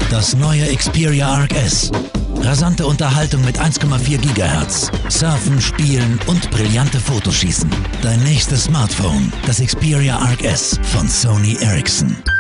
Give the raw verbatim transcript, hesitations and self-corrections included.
Das neue Xperia Arc S. Rasante Unterhaltung mit eins Komma vier Gigahertz. Surfen, Spielen und brillante Fotoschießen. Dein nächstes Smartphone. Das Xperia Arc S von Sony Ericsson.